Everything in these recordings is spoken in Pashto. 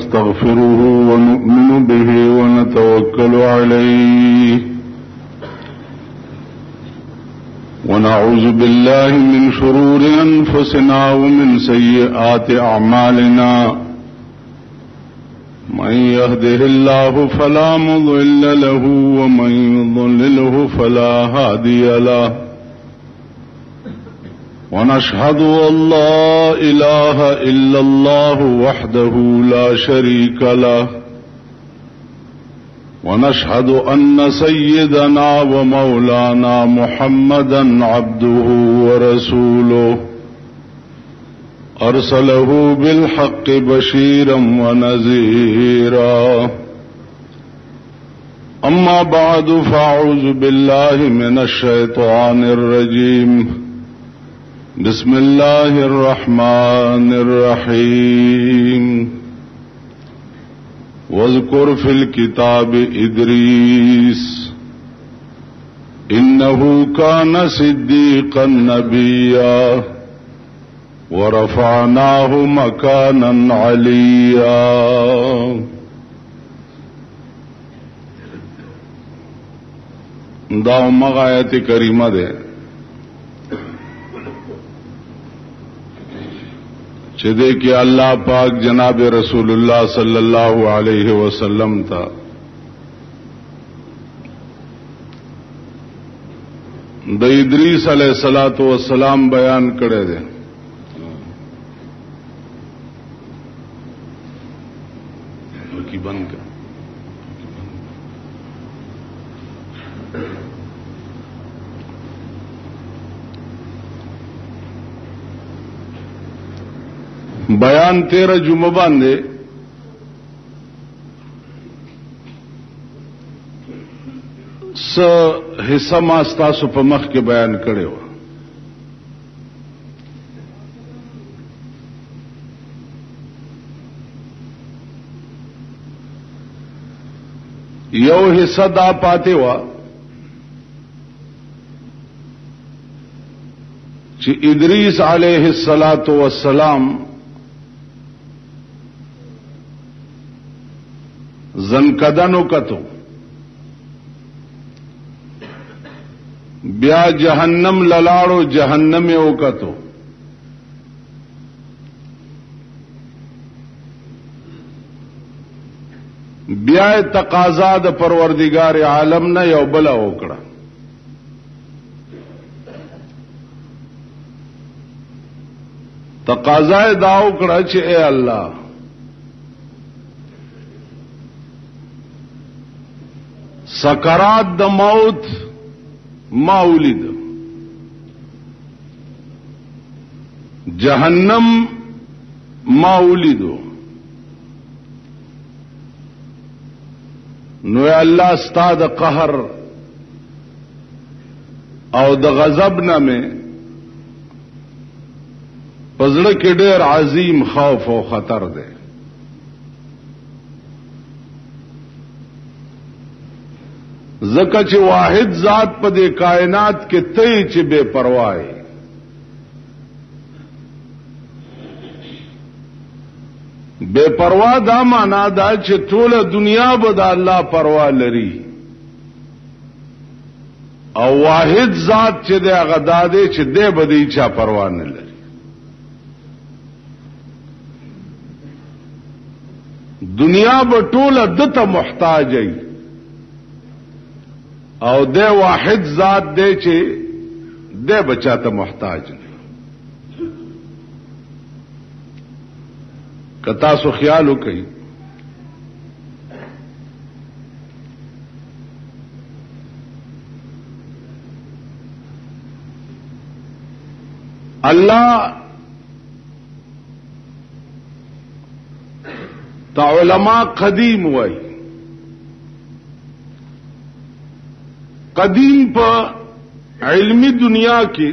ونستغفره ونؤمن به ونتوكل عليه ونعوذ بالله من شرور أنفسنا ومن سيئات أعمالنا من يهده الله فلا مضل له ومن يضلله فلا هادي له ونشهد أن لا إله إلا الله وحده لا شريك له ونشهد أن سيدنا ومولانا محمدا عبده ورسوله أرسله بالحق بشيرا ونذيرا أما بعد فأعوذ بالله من الشيطان الرجيم بسم الله الرحمن الرحيم واذكر في الكتاب إدريس إنه كان صديقا نبيا ورفعناه مكانا عليا دا مغایت کریمه ده چې دې کې الله پاک جناب رسول الله صلی الله علیه وسلم تا د ادریس علیه السلام بیان کړی دی کی بند کړ بیان 13 جمعه باندې س حصہ ما ستاسو په مخ کې بیان کړو یو حصہ دا پاتې و چې ادریس علیه السلام زنکدنو کتو بیا جہنم للاړو جہنم یو کتو بیا تقاضا د پروردگار عالم نه یو بل وکړه تقاضا دا وکړه چې اے الله سکرات د موت ما ولید جهنم ما ولیدو نو الله ستاد قهر او د غضب نه مې پزړه کې ډېر عظیم خوف او خطر دی زکه چې واحد ذات په دې کائنات کې ته چې بے پروا ہے بے پروا دا معنا دا چې ټول دنیا به د الله پروا لري او واحد ذات چې د غداده چې دې بدی چا پروا نه لري دنیا به ټول دته محتاج ای او دے واحد ذات دے چې دے بچاته محتاج نه کتا سو خیال وکي الله تا علماء قدیم وای قدیم په علمی دنیا کې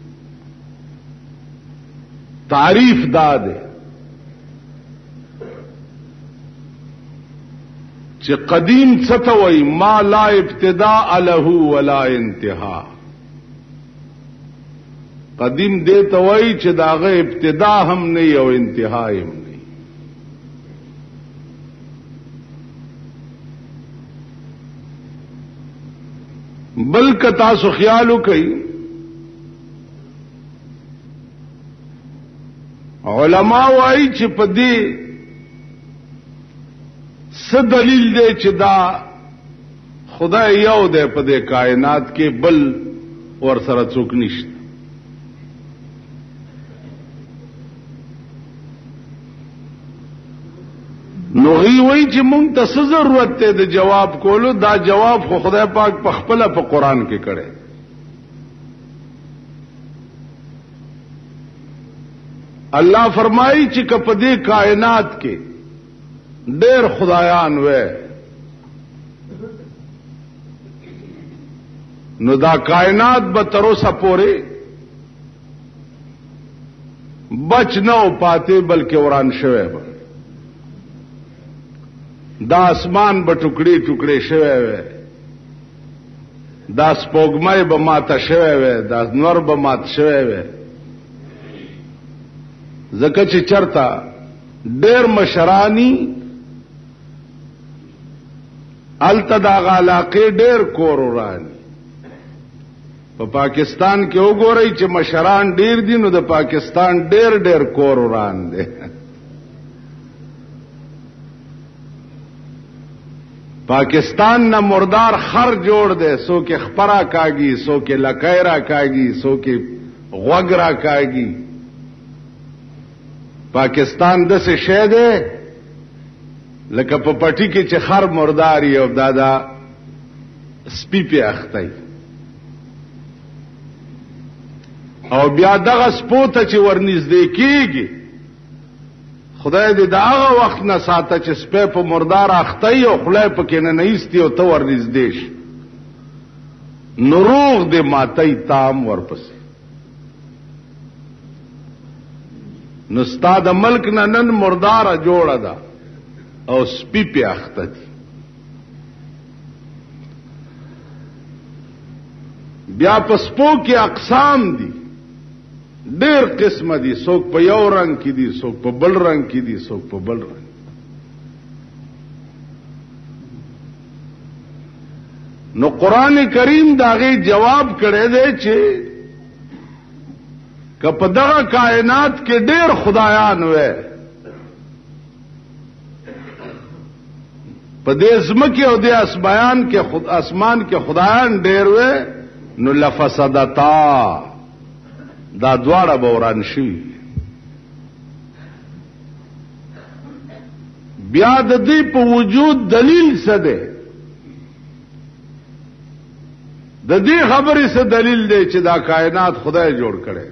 تعریف داده چې قدیم څه ته وایي ما لا ابتداء له ولا انتها قدیم دې ته وایي چې داغه ابتدا هم نه او انتها هم نه بل که تاسو خیال وکئ علماء وایي چې په دې څه دلیل دی چې دا خدای یو دی په دې کائنات کې بل ور سره څوک نشته. نو غي وایي چې مونږ ته څه ضرورت دی د جواب کولو؟ دا جواب خو خدای پاک په خپل په قران کې کړی. الله فرمایي چې په دې کائنات کې ډېر خدایان وې نو دا کائنات به تر اوسه پورې بچ نه او پاتې بلکې وران شوی به. دا اسمان به ټوکړي ټوکړي شوی وې، دا سپوږمۍ به ماته شوی وې، دا نور به مات شوی وې. ځکه چې چرته ډېر مشرانی الته دا علاقې ډېر کور ورانی. په پاکستان کې وګورئ چې مشران ډېر دي نو د پاکستان ډېر کور وران دي. پاکستان نه مردار خر جوړ دی، سو کې خپرا کاږي، سو کې لکایرا کاږي، سو کې غوګرا کاږي. پاکستان داسې شی دی لکه په پټي کې چې خر مردار یو دادا سپی په اخته او بیا دغه سپوته چې ورنږدې کیږي خدای دې دغه وخت نه ساته چې سپی په مردار اخته او خلای پکې نه ایستي او ته ورنږدې شي نو روغ دې ماتای تام ورپسې. نو ستا د ملک نه نن مرداره جوړه ده او سپی په اخته دي. بیا په سپو کې اقسام دي، ډېر قسمه دي، څوک په یو رنگ کې دي، څوک په بل رنگ کې دي، څوک په بل رنگ. نو قران کریم داغه جواب کړی دی چې که په دغه کائنات کې ډېر خدایان وې، په دې ځمکه او دې اسمان کې خدایان ډېر وې نو لفسدتا دا دواړه به وران شي. بیا د دې په وجود دلیل څه دی؟ د دې خبرې څه دلیل دی چې دا کائنات خدای جوړ کړي؟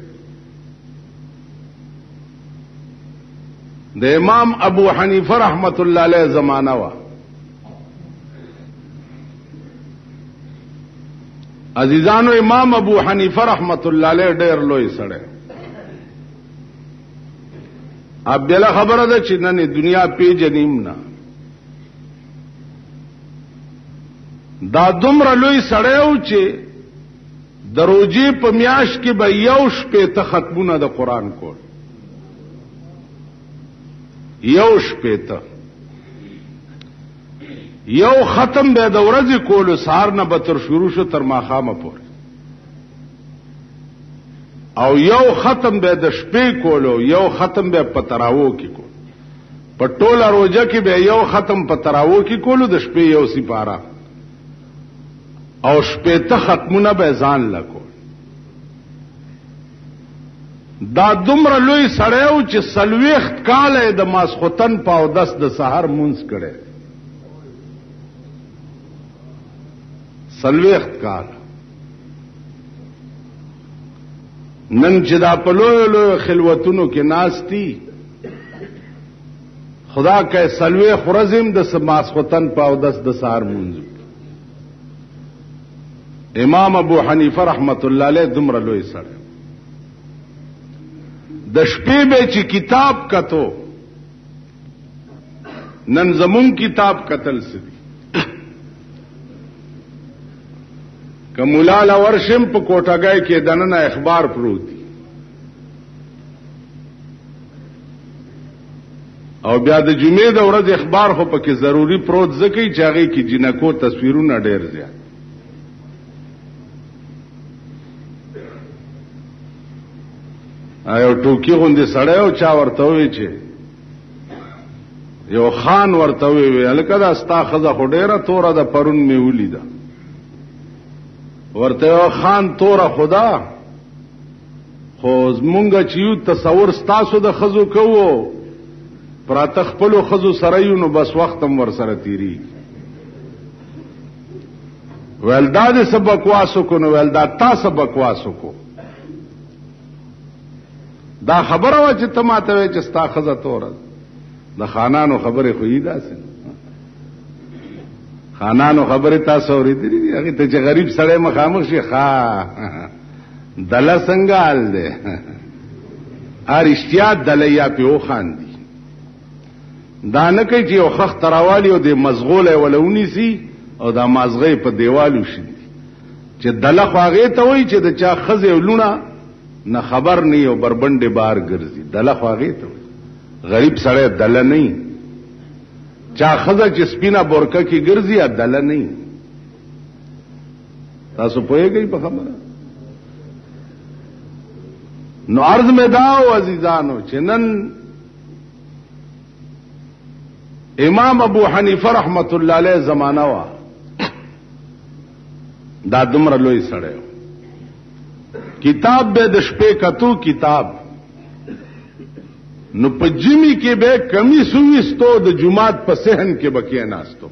د امام ابو حنیفه رحمت الله علیه زمانہ وا. عزیزانو امام ابو حنیفه رحمت الله علیه ډېر لوی سړی. اب بلا خبره ده چې نن دنیا پیژنیم نه. دا دومره لوی سړی و چې د روزې په میاشت کې به یو شپېته ختمونه د قرآن کول، یو شپېته، یو ختم به د ورځې کولو سهار نه به تر شروع شو تر ماښامه پورې، او یو ختم به د شپې کولو، یو ختم به په تراوو کې کولو. په ټوله روزه کې به یو ختم په تراوو کې کولو، د شپې یو سپاره، او شپېته ختمونه به ځان لکول. دا دومره لوی سړی و چې 40 کاله د ماسخوتن په اودس د سحر مونځ کړی. 40 کال. نن چې دا په لویو خلوتونو کې ناستی خدا که 40 ورځې د ماسخوتن په اودس د سحر مونځ. امام ابو حنیفه رحمت الله علیه دومره لوی سړی. د شپې به چې کتاب کتو، نن زمون کتاب کتل سدي که مولا لورشم په کوټګای کې دننه اخبار پروت دي او بیا د جمعې د ورځ اخبار خو پکې ضروری پروت ځکه چې هغه کې جنکو تصویرونه ډېر زیات. یو ټوکی غوندې سړی او چا ورته وی چې یو خان ورته وی الکه دا ستا ښځه خو ډېره توره ده پرون مې ولیده ورته یو خان توره خدا خو زمونږ چې یو تصور ستاسو د ښځو کوو پراته خپلو ښځو سره یو نو بس وخت هم ورسره تېرېږي ویل دا دې څه بکواس وکړو نو ویل دا تا څه بکواس وکړو دا خبره وه چې ته ماته وایې چې ستا ښځه توره ده د خانانو خبرې خو یې داسې خانانو خبرې تاسو اورېدلې دي هغې ته چې غریب سړی مخامخ شي ښه دله څنګه حال دی رښتیا دله یا پې وخاندي دا نه کوي چې یو خښ راوالي او د مزغولی وله ونیسي او دا مازغه په دیوالو شي چې دله خو هغې ته وایي چې د چا ښځې او لونه نه خبر نه او بربنډې بار ګرځي دله خو هغې ته وایي غریب سړی دله نه چا ښځه چې سپینه بورکه کې ګرځي یا دله نه تاسو پوهېږئ په خبره نو عرض مې دا و عزیزانو چې نن امام ابو حنیفه رحمت الله علیه زمانہ وا دا دومره لوی سړی کتاب به د شپې کتو کتاب نو په جمی کې به کمی سويستو د جمعات په صحن کې بکې ناستو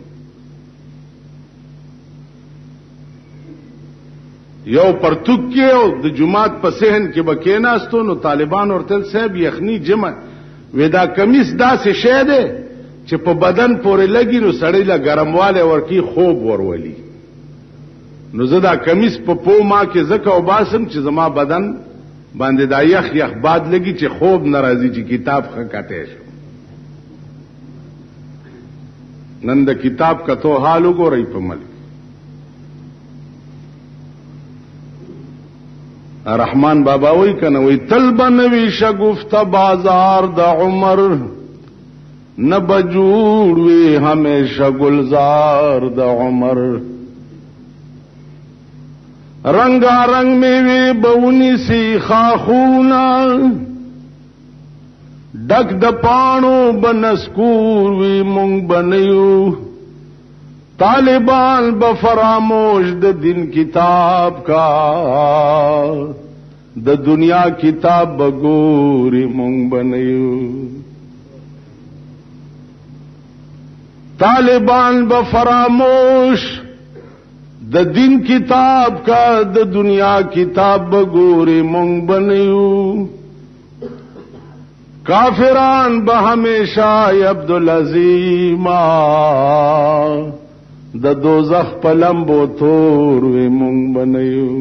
یو پرتوک کې او د جمعات په صحن کې بکې ناستو نو طالبان ورته صاحب یخنی جمع ودا کمیس داسې شه ده چې په بدن پورې لګي نو سړی لا ګرمواله ورکی خوب ورولي نو زه دا کمیس په پو ما کې زکه او باسم چې زما بدن باندې دا یخ یخ باد لګي چې خوب ناراضي چې کتاب خکته شو نن د کتاب کتو حال وګورئ په ملک رحمان بابا وای کنه وای طلب نوی شگفت بازار د عمر نه بجوړ وی همیشه گلزار د عمر رنگا رنگ میوی بونی سی خاخونا ڈک د پانو بنسکور وی مونگ بنیو طالبان بفراموش د دین کتاب کا د دنیا کتاب بگوری مونگ بنیو طالبان بفراموش د دین کتاب کا د دنیا کتاب بگوری مونگ بنیو کافران بہمیشہ عبدالعظیمہ د دوزخ پلمبو تور وی مونگ بنیو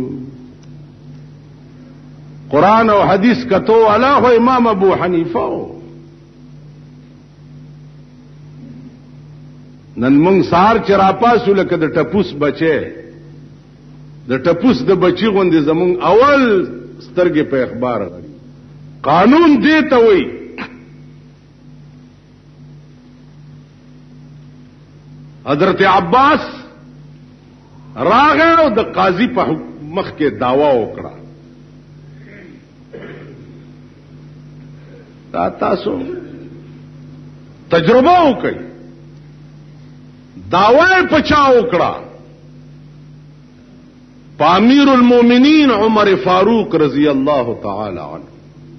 قرآن او حدیث کتو علاہ امام ابو حنیفہ نن مونږ سار چراپاسو لکه د ټپوس بچي د ټپوس د بچي غوندې زمونږ اول سترګې په اخبار غړي قانون دی ته وای حضرت عباس راغه او د قاضي په مخ کې داوا وکړه تاسو تجربه وکړئ دعوی پچا وکړه امیر المؤمنین عمر فاروق رضی اللہ تعالی عنہ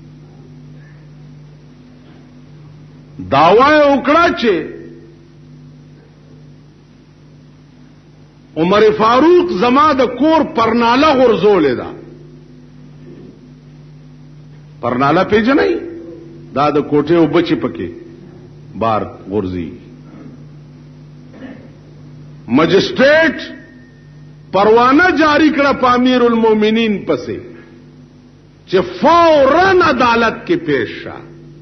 دعوی وکړه چې عمر فاروق زما د کور پرناله غرزولې ده پرناله پیژنئ دا د کوټې او بچی پکې بار غرزي مجسٹریٹ پروانه جاری کړه په امیر المؤمنین پسې چې فوراً عدالت کې پیش شه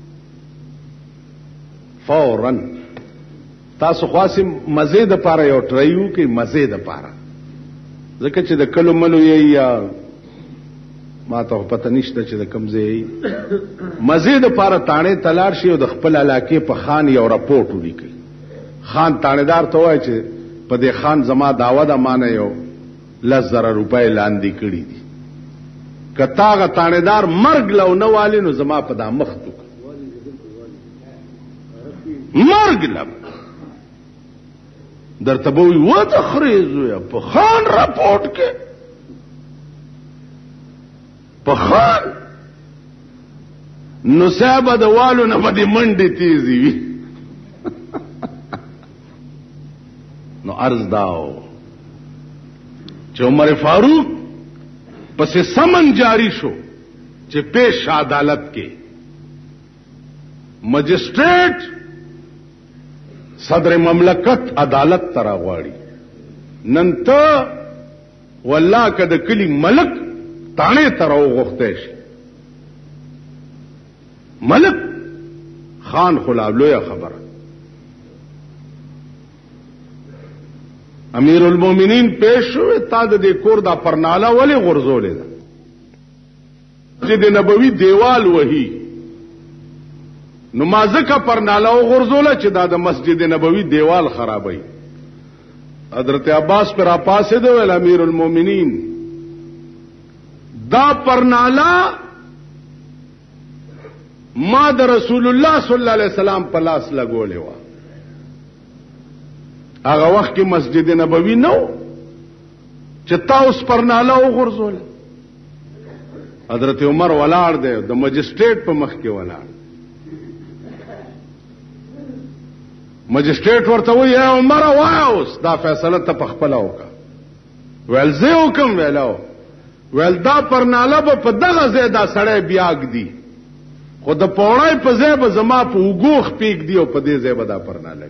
فوراً تاسو خاصه مزید لپاره یو ټرایو کې مزید لپاره ځکه چې د کلو ملو یې یا ما ته پته نشته چې د کمزې مزید لپاره تانه تلار شي او د خپل علاقې په خان یو راپورټ ولیکي خان تانیدار ته وایي چې په دې خان زما داوا د مانه یو 10,000 روپۍ لاندې کړي دي کتا غ تانیدار مرګ لو نه والی نو زما په دا مخ تو مرګ لم درته به وي و د خریزو یا په خان راپورټ کې په خان نو صاحب د والو نه به د منډې تیزی وي نو عرض داو چې عمر فاروق پس سمن جاری شو چې پیش عدالت کې مجسٹریٹ صدر مملکت عدالت ترا غواړي نن ته والله کده کلی ملک تانه ترا وغوښته شي ملک خان خلاب لویا خبره امیر المومنین پیش شو تا د دې کور دا پرناله ولی غرزولې ده مسجد نبوي دیوال وਹੀ نو مازکه پرناله غرزوله چې دا د مسجد نبوي دیوال خرابای حضرت عباس پر اپاسه ده ول امیر المومنین دا پرناله ما د رسول الله صلی الله علیه وسلم په لاس لګولې و هغه وخت کې مسجد نبوي نو چې تاسو پرناله وغورځول حضرت عمر ولاړ دی د مجسټریټ په مخ کې ولاړ مجسټریټ ورته وی یا عمر واوس دا فیصله ته پخپل وکړه ول زه حکم ویلاو ول دا پرناله په دغه زیاده سړی بیاګ دی خو د پوړای په ځای به زما په وګوخ پیګ دی او په دې ځای به دا پرناله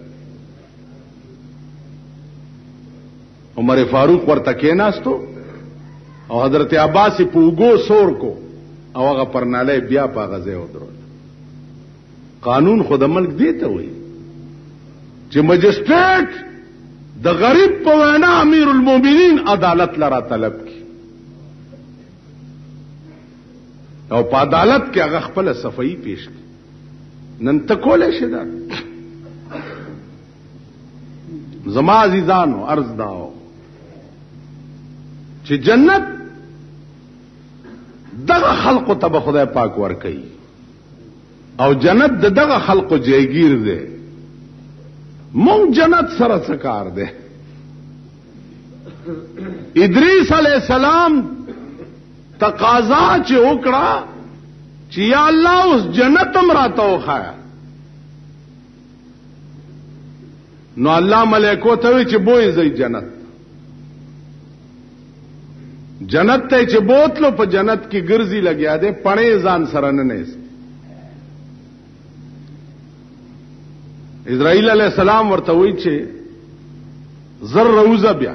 عمر فاروق ورته کېناستو او حضرت عباس په وګو سور کو او هغه پرناله بیا په غزه ودرول قانون خود ملک دی ته وي چې مجسټریټ د غریب په وینا امیر المومنین عدالت لرا طلب کی او په عدالت کې هغه خپل صفائی پیش کی نن تکول شي دا زما عزیزانو عرض داو چې جنت دغه خلقو ته خدای پاک ور کوي او جنت دغه خلقو جایگیر دی مونږ جنت سره څه کار دی ادریس علیہ السلام تقاضا چې وکړه چې یا الله اوس جنت هم راته وخایا نو الله ملائکو ته وی چې بوې زئی جنت جنت ته چې بوتلو په جنت کې ګرځي لګیا دے پړې ځان سره نه نس اسرائیل علیہ السلام ورته وی چې زر روزه بیا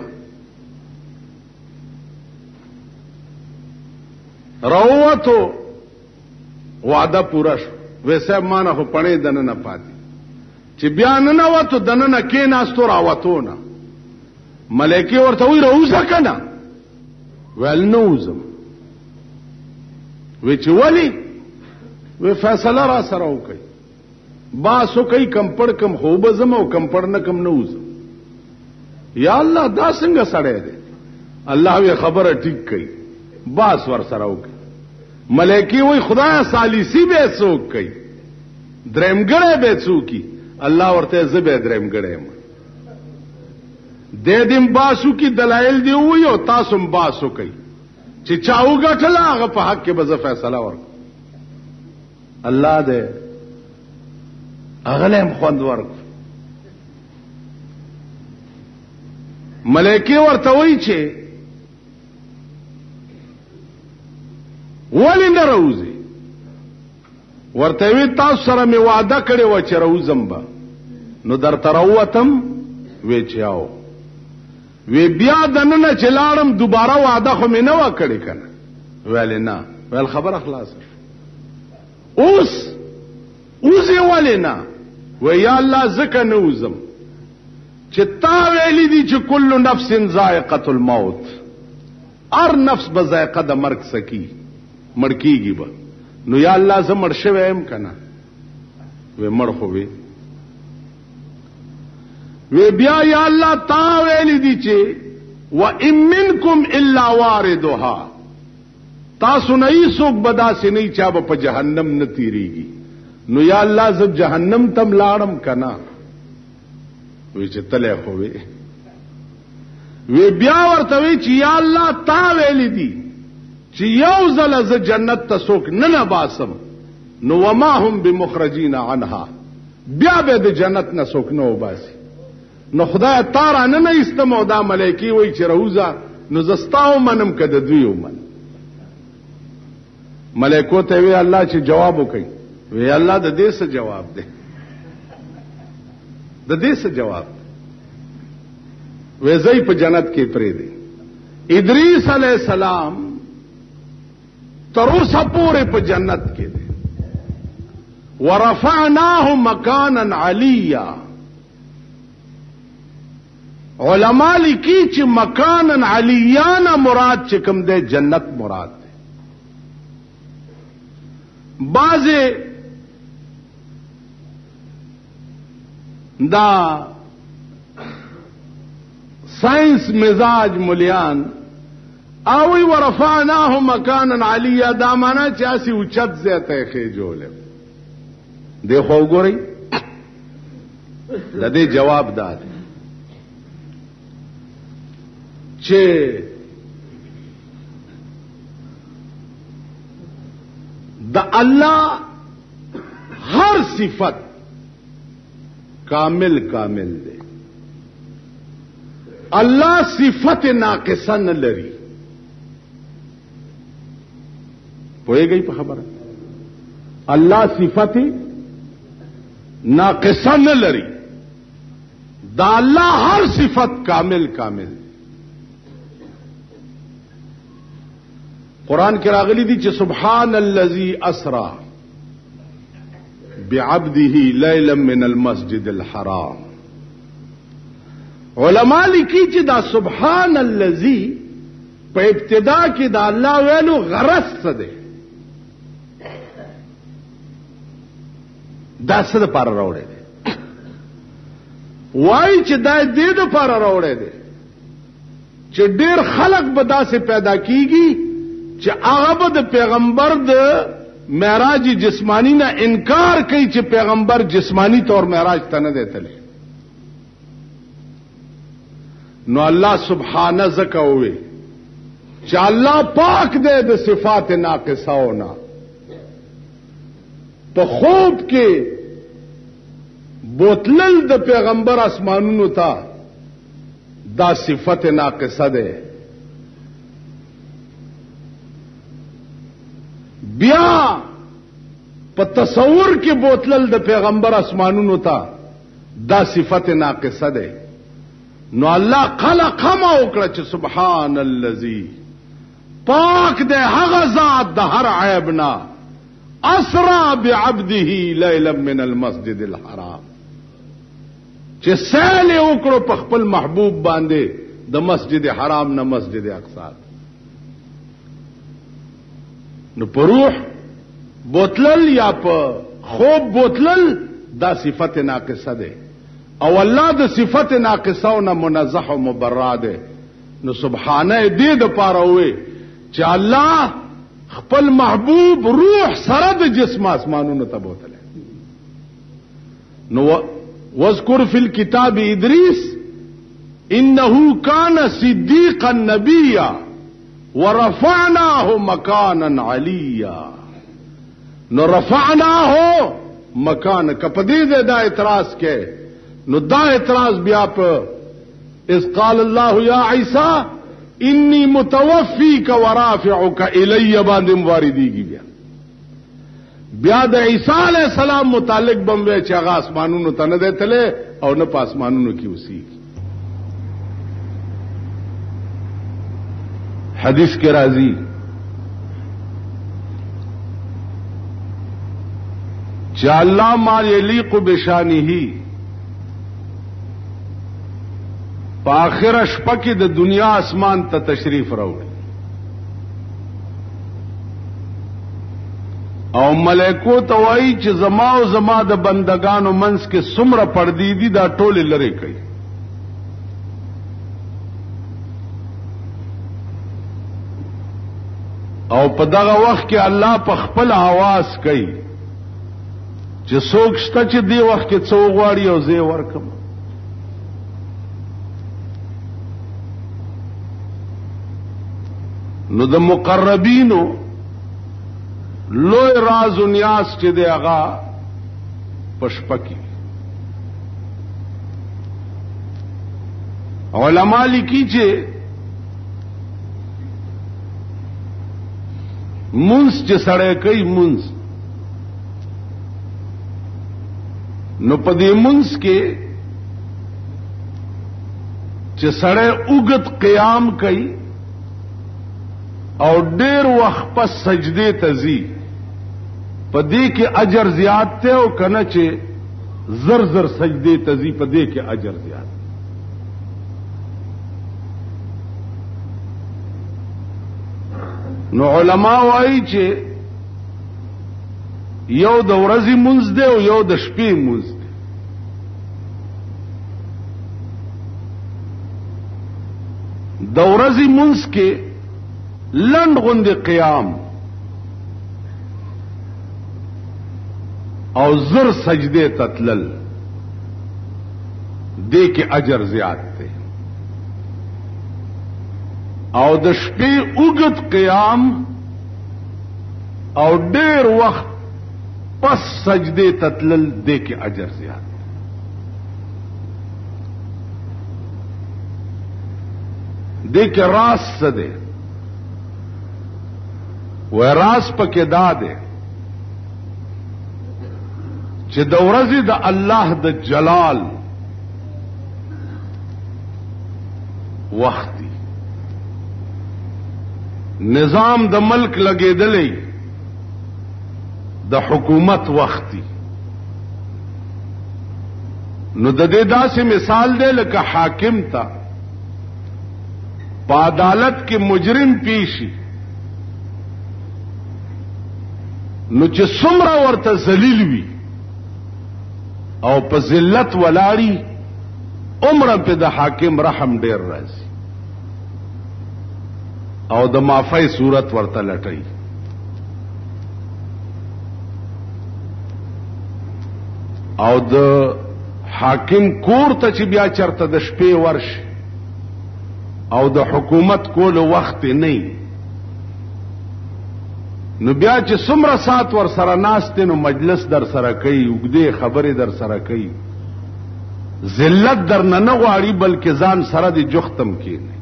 روتو وعده پورا شو ویسه مانه خو پړې دنه نه پاتې چې بیا نه وته دنه نه کې ناستو راوتو نه ملائکه ورته وی روزه کنه ول نوزم وی چې ولی وی فیصله را سره وکي باسو کوي کم پړ کم خوب زم او کم پړ نه کم نوزم یا الله دا څنګه سړی دی الله وی خبره ټیک کوي باس ور سره وکي ملائکه وی خدای ثالثی به څوک کوي درمګړې به څوکي الله ورته زبه درمګړې ما د دې باسو کی دلایل دی وی او تاسو باسو کوي چې چاو غټلا هغه په حق کې به فیصله ورک الله دې اغلم خوند ورک ملائکه ورته وی چې ولی نه روزي ورته وی تاسو سره می وعده کړی و چې روزم با نو در تروتم وی چاو وی بیا دنه چلاړم دوباره وعده خو مې نه وکړی کنه ویل نه ویل خبر اخلاص اوس ویل نه و یا الله زکه نوزم چې تا ویلی دي چې کل نفس ذائقه الموت هر نفس به ذائقه د مرګ سکی مړکیږي به نو یا الله زه مړ شوم کنه و مړ خو وی بیا یا الله تا ویلی دي چې و ان منکم الا واردها تاسو نه څوک بدا سي نه چا په جهنم نه تیریږي. نو یا الله ز جهنم تم لاړم کنا وی چې تله خو وی بیا ورته وی چې یا الله تا ویل دي چې یو ځل ز جنت ته څوک نه باسم نو وما هم بمخرجین عنها بیا به د جنت نه څوک نه وباسي. نو خدای تارا نه استمو دا ملائکی وی چې روزا نو زستاو منم کده دوی ومن. ملائکو ته وی الله چې جواب وکي وی الله د دې څه جواب دی د دې څه جواب وی زئی په جنت کې پرې دی. ادریس علیہ السلام تروسه پورې په جنت کې دی. ورفعناه مکانا علیا علماء لیکي چې مکانا علیانا مراد چې کوم دی جنت مراد دی. بعضې دا سائنس مزاج مليان اوی ورفعناه مکانا علیا دا معنا چې اسی اوچت زیته خېجول دی. خو وګورئ د دې جواب داد چې د الله هر صفت کامل دی. الله صفت ناقصه نه لري. پوهیږئ په خبره الله صفت ناقصه نه لري. دا الله هر صفت کامل قرآن کې راغلي دي چې سبحان الذي اسرا بعبده ليلا من المسجد الحرام. علماء لیکي چې دا سبحان الذي په ابتدا کې دا الله ویلو غرض څه دی؟ دا څه لپاره راوړی دی؟ وایي چې دا دې لپاره راوړی دی چې ډېر خلق به داسې پیدا کیږي چې هغه به د پیغمبر د معراج جسمانی نه انکار کوي چې پیغمبر جسمانی طور معراج ته نه دی تللی. نو الله سبحانه زکه وي چې الله پاک دی د صفات ناقصهونه. په خوب کې بوتلل د پیغمبر اسمانونو ته دا صفت ناقصه ده. بیا په تصور کې بوتلل د پیغمبر اسمانونو ته دا صفت ناقصه ده. نو الله خلق ما وکړه چې سبحان الذي پاک ده هغه ذات د هر عیب نه اسرا بعبده ليلا من المسجد الحرام چې سال وکړو په خپل محبوب باندې د مسجد حرام نه مسجد اقصی. نو په روح بوتلل یا په خوب بوتلل دا صفت ناقصه ده او الله د صفت ناقصه نه منزه او مبرأ ده. نو سبحانه دې د پاره وي چې الله خپل محبوب روح سره د جسم اسمانونو ته بوتله. نو واذكر في الكتاب ادریس انه كان صديقا نبيا ورفعناه مكانا عليا. نو رفعناه مکان کپدی دے دا اعتراض کے نو دا اعتراض بیا په اذ قال الله يا عيسى انی متوفیک ورافعک الی باندې مواردیږي. بیا د عیسی علیہ السلام متعلق بموي چې هغه اسمانونو ته نه دیتله او نه په اسمانونو کې اوسېږي. حدیث کې راځي چې الله ما یلیق بشانه په آخر شپه کې د دنیا اسمان ته تشریف راوړي او ملائکو ته وایي چې زما او زما د بندگانو منځ کې څومره پردې دي دا ټول لري کوي. او په دغه وخت کې الله په خپل आवाज کوي چې څوک شته چې دی وخت کې څو غواړي او زه ورکم. نو د مقربینو لوی راز و نیاز چې دی هغه پشپکی. علماء لیکي چې منس چې سړی کوي منس، نو په دې منس کې چې سړی اوږد قیام کوي او ډېر وخت پس سجدې ته ځي، په دې کې اجر زیات دی، او کنه چې زر زر سجدې ته ځي په دې کې اجر زیات. نو علما وایي چې یو د ورځې مونځ دی او یو د شپې مونځ دی. د ورځې مونځ کې لنډ غوندې قیام او زر سجدې ته تلل، دې کې اجر زیات دی. او د شپې اوږد قیام او ډېر وخت پس سجدې ته تلل، دې کې اجر زیات دی. دې کې راز څه دی؟ وای راز پکې دا دی چې د ورځې د الله د جلال وخت دی، نظام د ملک لګېدلی د حکومت وخت دی. نو د دې داسې مثال دی لکه حاکم ته په عدالت کې مجرم پیشي، نو چې څومره ورته ذلیل وي او په ذلت ولاړی، عمره په د حاکم رحم ډیر راځي او د معافی صورت ورته لټي. او د حاکم کور ته چې بیا چرته د شپې ورشي او د حکومت کولو وخت نه، نو بیا چې څومره سات ور سره ناست نو مجلس در سره کوي، وګدې خبرې در سره کوي، ذلت در نه غواړي بلکې ځان سره د جختم کینی.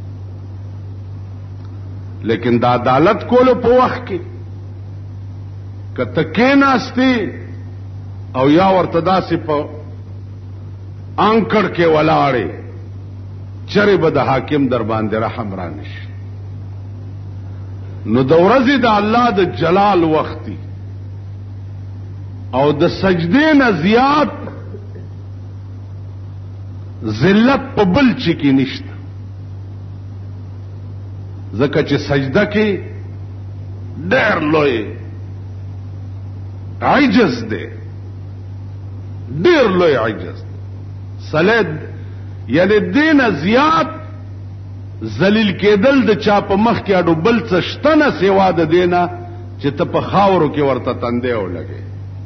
لیکن د عدالت کولو په وخت کې کته کېناستې او یا ورته داسې په انکړ کې ولاړې، چرې به د حاکم در باندې رحم را نشي. نو د ورځې د الله د جلال وخت دی او د سجدې نه زیات ذلت په بل چی کې نشته، ځکه چې سجده کې ډېر لوی عجز دی، ډېر لوی عجز دی. سلید یعنی دینه زیات ذلیل کېدل د چا په مخ کې اډو بل څه شته نه سیوا د دینه چې ته په خاورو کې ورته تندې ولګې.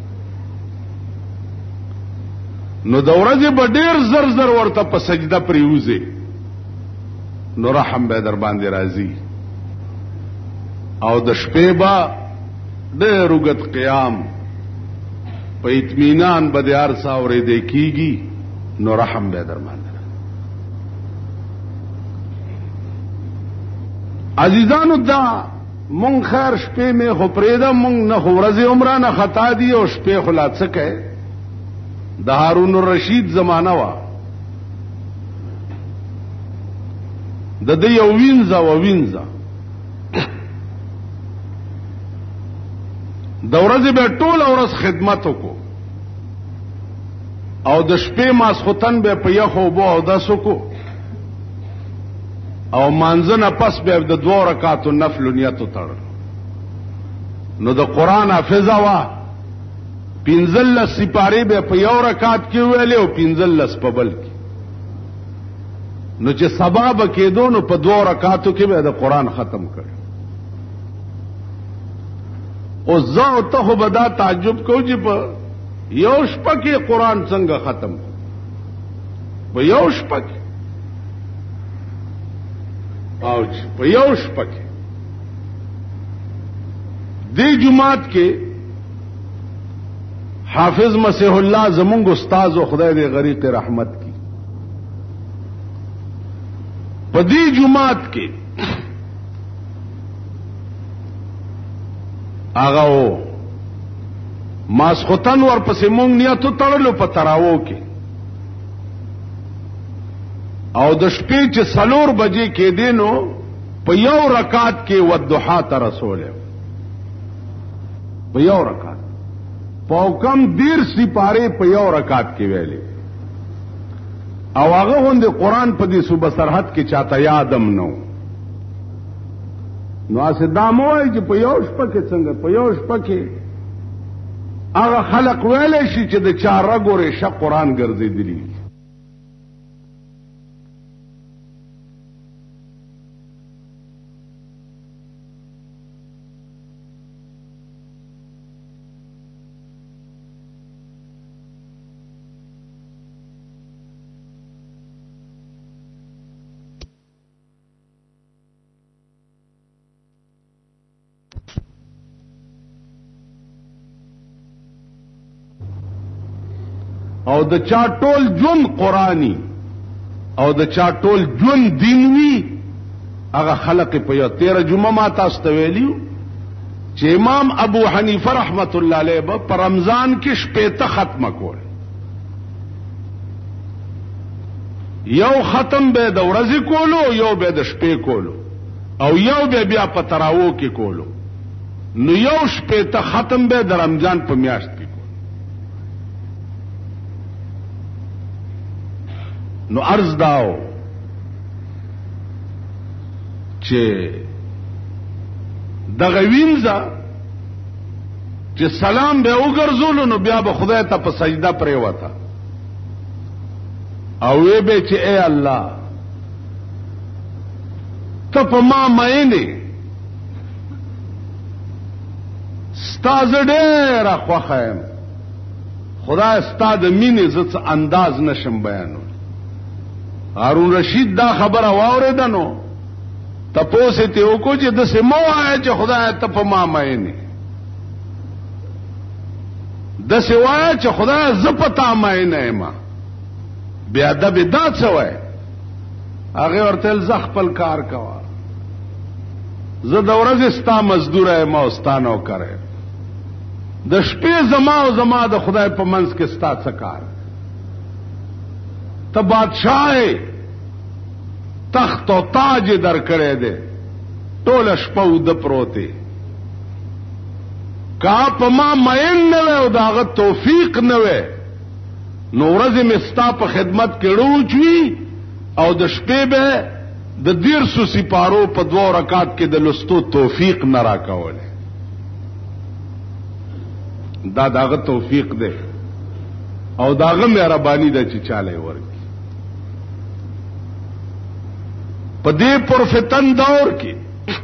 نو د ورځې به ډېر زر زر ورته په سجده پریوځې، نو رحم به در باندې راځي. او د شپې به ډېر اوږد قیام په اطمینان به د هر څه اورېدی کېږي، نو رحم به در باندې. عزیزانو دا مونږ خیر شپې مې خو پرېږده، مونږ نه خو ورځې عمره نه خطا دي او شپې خو لا څه کوې. د هارون الرشید زمانه وه، د ده یو وینځه د ورځې به ټوله ورځ خدمت وکړو او د شپې ماسخوتن به په یخو اوبو اودس وکړو او مانځنه پس به د 2 رکعاتو نفل نیت وتړل. نو د قرآن حافظه وه، 15 سپارې به په یو رکعت کې ویلې او 15 په بل کې. نو چې سبا به کېدو نو په 2 رکعاتو کې به د قرآن ختم کړ. او زه او ته خو به دا تعجب کوو چې په یو شپه کې قرآن څنګه ختم په یو شپه کې او په یو شپه کې دې جماعت کې حافظ مسیح الله زمونږ استاد او خدای دې غریق رحمت کی په دې جماعت کې هغه ماسختن ورپسې مونږ نیتو تړلو په تراوو کې او د شپې چې 4 بجې کې دینو په یو رکعت کې والضحى ته رسوله په یو رکعت په کم دیر سپاره په یو رکعت کې ویلې او هغه غوندې قرآن په دې صوبه سرحد کې چاته یادم نو اسه دا موای چې په یو شپه کې څنګه په یو شپه کې هغه خلق ویلې شي چې د چا رګورې ش قرآن ګرځېدلی او د چا ټول ژوند قرآنی او د چا ټول ژوند دینوي هغه خلق په یو 13 جمعه ما تاسو ته ویلیو چې امام ابو حنیفه رحمت الله علیه په رمضان کې شپې ته ختمه کول یو ختم به د ورځې کولو یو به د شپې کولو او یو به بیا په تراوو کې کولو نو یو شپې ته ختم به د رمضان په میاشت کې نو عرض داو چې دغه وینځه چې سلام به وګرځول نو بیا به خدای ته په سجده پرې وته او وی به چې اے الله ته په ما مینه ستاز ډېر خوخایم خدای ستاد مینه زڅ انداز نشم بیانو هارون رشید دا خبره واوریدنو تپوسه ته وکړو چې د سمو آیا چې خدای ته په ما مینه د سوای چې خدای ز پتا مینه ما بیا د بدعت سوای هغه ورته ز خپل کار کوا زه د ورځې ستا مزدوره ما واستانو کرے د شپې زما او زما د خدای په منځ کې ستا څه کار ته بادشاہ تخت او تاج در کړې ده ټول شپه د پروته کا په ما مین نه او داغه توفیق نه و نو ورځې مستا په خدمت کې روچوي او د شپې به د 150 سپارو په 2 رکعات کې د لستو توفیق نه راکوله دا داغه توفیق ده او داغه مهرباني ده چې چاله ورکی په دې پرفتن دور کې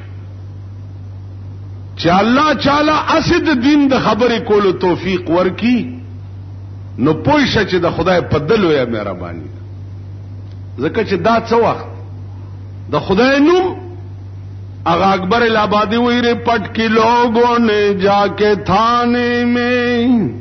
چې الله تعالی اسد دین د خبرې کولو توفیق ورکی نو پوښه چې د خدای په دلو یا مهرباني ځکه چې دا څه وخت د خدای نوم اغا اکبر الہبادی وہی رپٹ کی لوگوں نے جا کے تھانے میں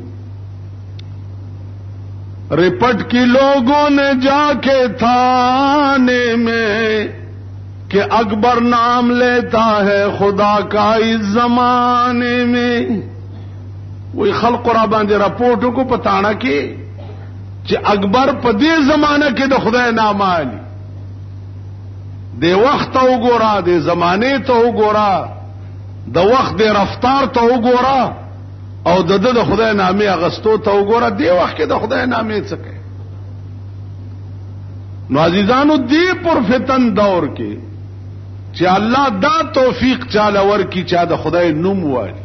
رپٹ کی لوگوں نے جا کے تھانے میں کہ اکبر نام لیتا ہے خدا کا اس زمانے میں وہی خلق را باندې رپورټو کو پتانا کې چې اکبر په دې زمانہ کې د خدای نام علی د وخت وګورا د زمانه ته وګورا د وخت د رفتار ته وګورا او د خدای نامې اغستو ته وګورا د وخت کې د خدای نامې څه کوي نو عزیزانو دې پر فتن دور کې چې الله دا توفیق چاله ورکی چا د خدای نوم وایي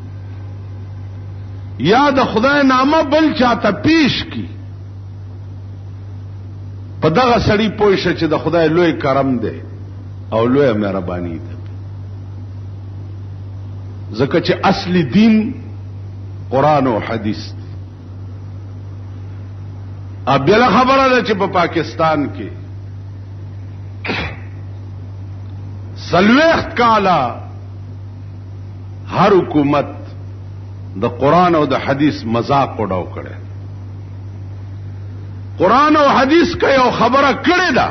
یا د خدای نامه بل چاته پیش کی په دغه سړی پوښه چې د خدای لوی کرم دی او لوی مهرباني ده ځکه چې اصلي دین قرآن او حدیث دی. بله خبره ده چې په پاکستان کې 40 کاله هر حکومت د قرآن او د حدیث مذاق اډاو کړي. قرآن او حدیث کې یو خبره کړې ده،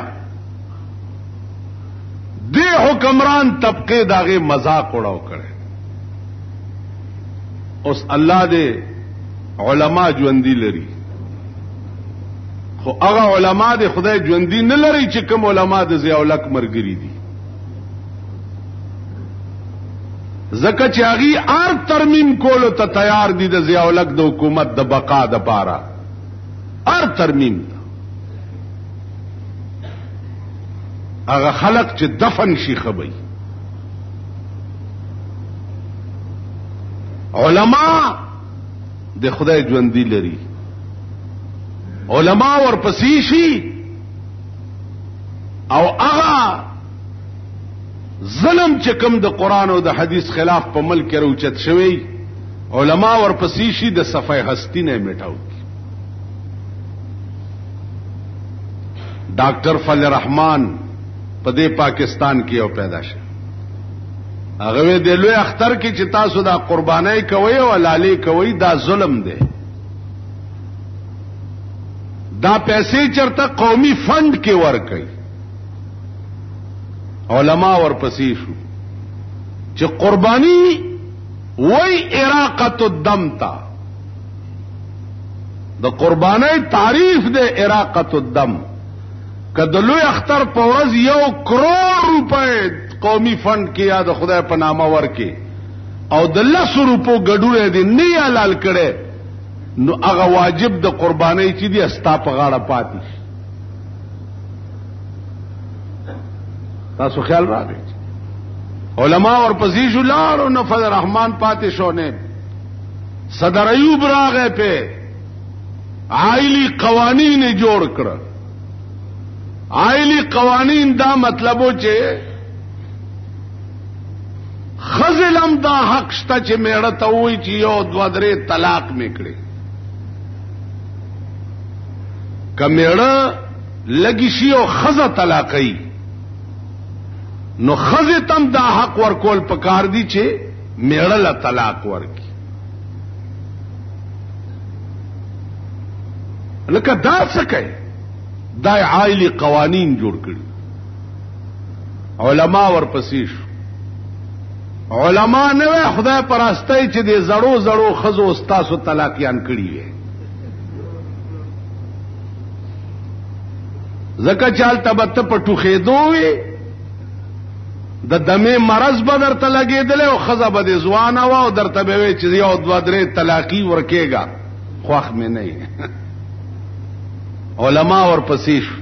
د حکمران طبقه داغه مذاق اډاو کړي. اوس الله دې علما ژوندۍ لري، خو هغه علما دې خدای ژوندۍ نه لري چې کوم علما د ضیاء الحق مرګري دي. زکه چې هغه ار ترمیم کولو ته تیار دي د ضیاء الحق د حکومت د بقا د پاره، ار ترمیم. هغه خلق چې دفن شي خبي. علما د خدای ژوندۍ لري، علما ورپسې شي او هغه ظلم چې کوم د قرآن او د حدیث خلاف په ملک کې راوچت شوی، علما ورپسې شي د صفای هستی نه میټاو. ډاکټر فضل الرحمن په دې پاکستان کې یو پیدا شو، هغه د لوی اختر کې چې تاسو دا قربانای کوي او لالي کوي، دا ظلم دی. دا پیسې چرته قومي فند کې ورکړي. علما ورپسې شو چې قرباني وای اراقه الدم تا، د قربانای تعریف د اراقه الدم. کله لوی اختر په ورځ 1 کروڑ روپے قومي فند کې یا د خدای په نامه ورکي او د 10 روپو ګډوړې دي نه حلال کړي، نو هغه واجب د قربانۍ چې دی استا په غاړه پاتې. تاسو خیال راغی علما ورپسې شو لاړو، نو فضل الرحمن پاتې شو نه. صدر ایوب راغی په عائلی قوانین جوړ کړ. عائلی قوانین دا مطلبو چې خزلم دا حق شته چې میړه ته وایي چې 1 2 3 طلاق میکړي. کمیړه لګی شي او خزه طلاقي، نو خزه تم دا حق ورکول پکار دي چې میړه لا طلاق ورکي. لکه دا څه کوي، دا عائلی قوانین جوړ کړي. علما ورپسې شو. علما نه خدای پرستای چې دې زړو زړو خزو استاسو طلاقیان کړي وي. زکه چال تبت پټوخې دوی د دمه مرض به درته لګېدل او خزه به ځوانه و او درته به وي چې 1 2 3 طلاقي ورکېګا، خوښ مې نه. علما ورپسې شو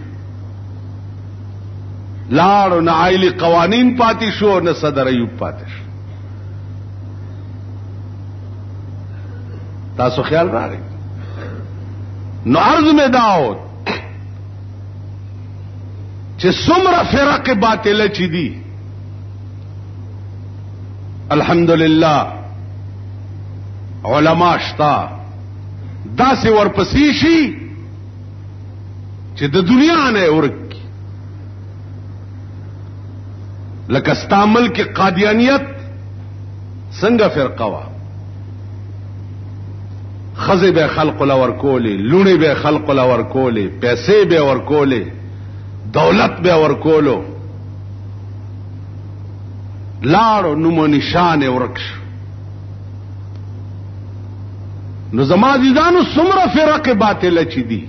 لاړو، نه عائلی قوانین پاتې شو نه صدر ایوب پاتې شو. تاسو خیال راغی. نو عرض میں داو چې څومره فرق باطله چي دي، الحمدلله علما شتا داسې ورپسې شي چې د دنیا نه ورکی. لکه استعمال کې قادیانیت څنګه فرقه وا، خزه به خلق لور کولې، لونی به خلق لور کولې، پیسې به ور کولې، دولت به ور کولو، لاړو نمو نشان ورکش. نو زما ديدانو څومره فرق باطله چي دي،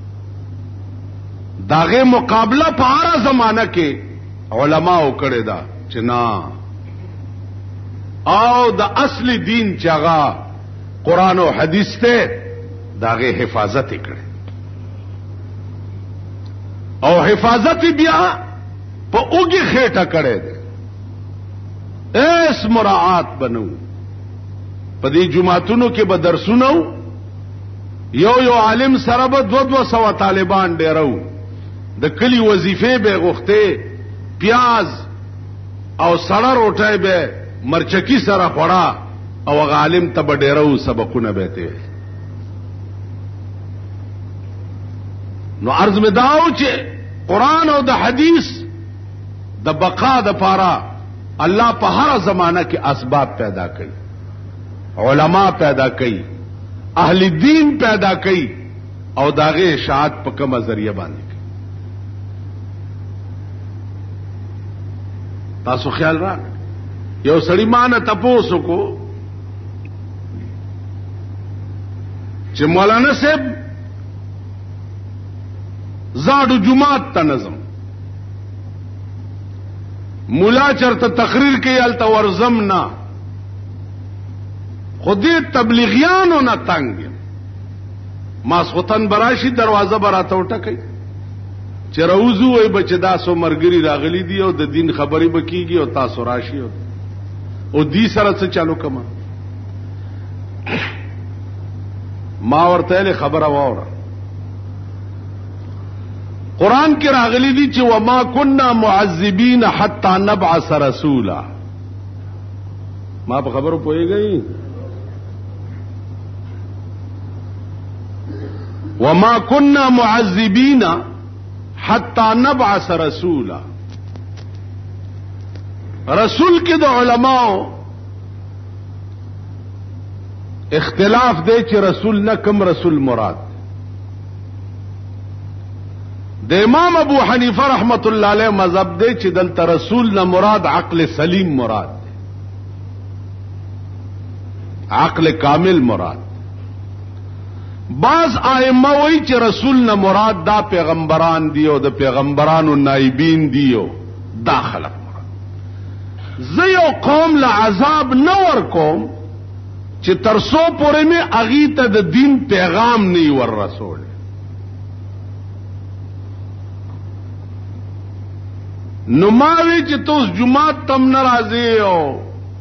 داغه مقابله په هر زمانہ کې علماو کړی دا چې نه، او د اصلي دین چې هغه قرآن او حدیث ته داغه حفاظت کړي. او حفاظت بیا په اوږي خېټه کړي دي. ایس مراعات بنو په دې جمعهتونو کې به درسونه یو عالم سره به 200 طالبان ډیرو، د کلی وظیفه به غوښته، پیاز او سړه روټه به مرچکی سره خورا او عالم ته ډیرو سبقونه بهته. نو عرض می داو چې قران او د حدیث د بقا د پاره الله په هر زمانہ کې اسباب پیدا کړي، علما پیدا کړي، اهل دین پیدا کړي او داغه اشاعت په کومه ذریعہ باندې کړي. تاسو خیال را یو سړی مان تاسو کو چې مولانا صاحب زاړو جمعات ته نظم مولا چرته تقریر کوي الته ورزم نه خودی تبلیغیانو نه تنگ ماسختن براشي دروازه براته وټکي چې روزو وي بچدا سو مرګري راغلي دي او د دین خبري بکیږي او تاسو راشي او دې سره څه چالو کما ما ورته له خبره واوره قران کې راغلي دي چې وما كنا معذبين حتى نبعث رسولا. ما په خبرو پويږئ؟ وما كنا معذبين حتى نبعث رسولا. رسول کې د علماو اختلاف دی چې رسول نه کوم رسول مراد. د امام ابو حنیفه رحمت الله علیه مذهب دی چې دلته رسول نه مراد عقل سلیم مراد دی، عقل کامل مراد. بعض ائمه وایي چې رسول نه مراد دا پیغمبران دی او د پیغمبرانو نائبین دی او دا خلق مراد. زه یو قوم له عذاب نه ور کوم چې ترسو پورې مې اغي ته د دین پیغام نه ور رسول. نو ماوی چې توس جمعات تم ناراضي او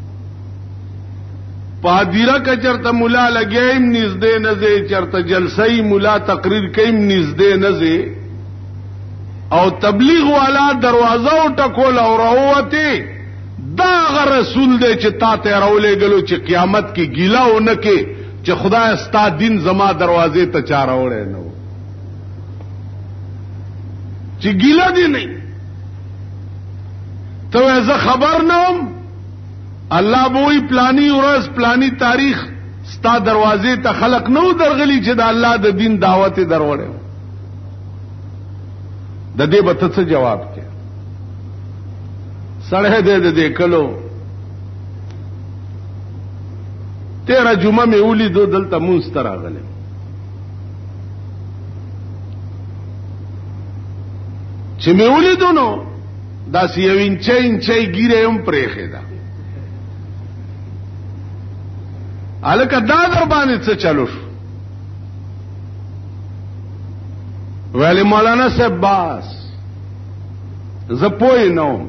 پادیرا کا چرته مولا لګیم نږدې نه زی چرته جلسې مولا تقریر کیم نږدې نه زی او تبلیغ والا دروازه او ټکول او راوته دا غ رسول دی چې تا ته راولې غلو چې قیامت کې ګیلا ونه کې چې خدای استا دین زما دروازې ته چا راوړې نو چې ګیلا دی نه تو ایسا خبر نوم الله بوئی پلانی ورځ پلانی تاریخ ستا دروازې ته خلق نو درغلی چې د الله د دین دعوت دروړې د دې به څه جواب کې سړی دې کلو 13 جمعه مې ولي دو دلته مونږ ته راغله چې مې ولي دونو دا سیوین چین چای ګیره هم پرېخه ده الکه دا در باندې څه چلو شو ویلی مولانا صاحب باس زپوی نوم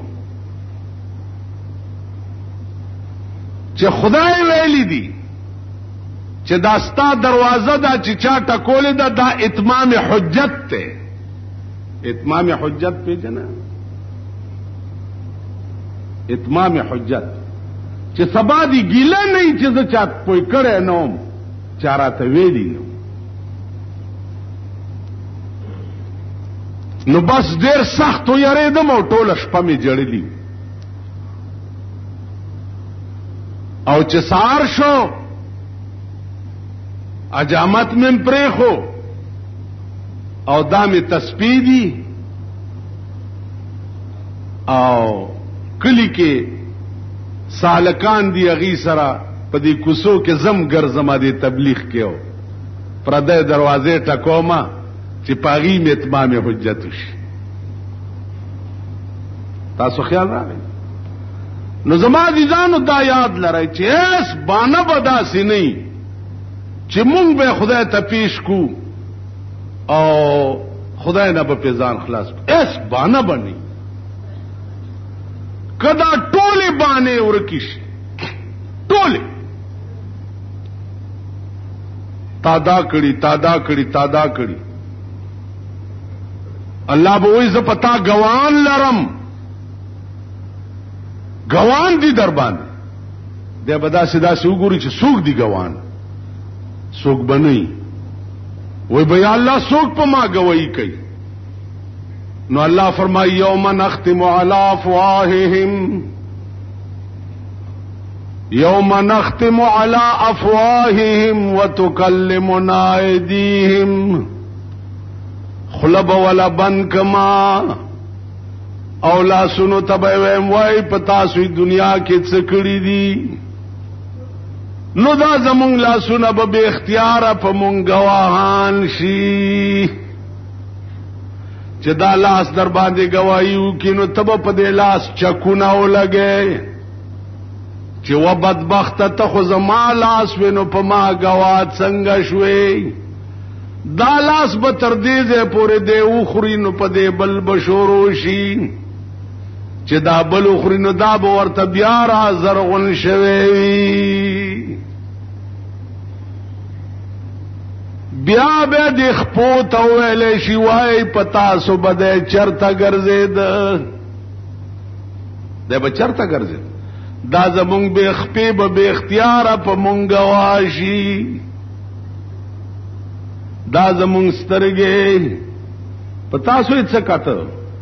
چې خدای ویلی دی چې داستا دروازه دا چې چا ټکول ده دا اتمام حجت ته اتمام حجت پیژنه اتمام حجت چې سبا دی ګیله نه چې زه چا پوي کړه نوم چاراته ویلی نو بس ډیر سخت یریدم او ټوله شپه می جړلی او چې سار شو اجامت من پرېخو او دامي تسبیح دي او کلی کې سالکان دی اغي سره په دې کوسو کې زم ګرځما دي تبلیغ کېو پردې دروازې ټکوما چې پاغي می اتمام حجت شي تاسو خیال راغی نو زما دي ځانو دا یاد لرای چې اس باندې بدا سي نه چې مونږ به خدای ته پیش کو او خدای نه به ځان خلاص کو اس باندې بني کدا ټوله باندې ورکیش ټوله تادا کړي الله به وې ز پتا ګوان لرم ګوان دي در باندې دی به داسې داسې وګوري چې څوک دی ګوان څوک به نه وي وای به یا الله څوک په ما ګوایي کوي نو الله فرمایي یوم نختم علی افواههم یوم نختم علی افواههم وتکلمنا ایدیهم خلب ولا بن کما او لاسونو تبویم وای پتا سوی دنیا کې څه کړی دي نو دا زمون لاسونه به اختیار په مونږ گواهان شي چې دا لاس در باندې گوايو کې نو تب په دې لاس چکونه ولګي چې و بدبخت ته خو زما لاس وینو په ما گواد څنګه شوي دا لاس به تر دې ځې پورې دی وخوري نو په دې بل بشورو شي چې دا بل وخوري نو دا به ورته بیا را زرغون شوي بیا به د خپو ته ویلې شي وای پتا سو بده چرته ګرځید دا به چرته ګرځید دا زمونږ به خپې به اختیار په مونږ واشي دا زمونږ سترګې پتا سو څه کاته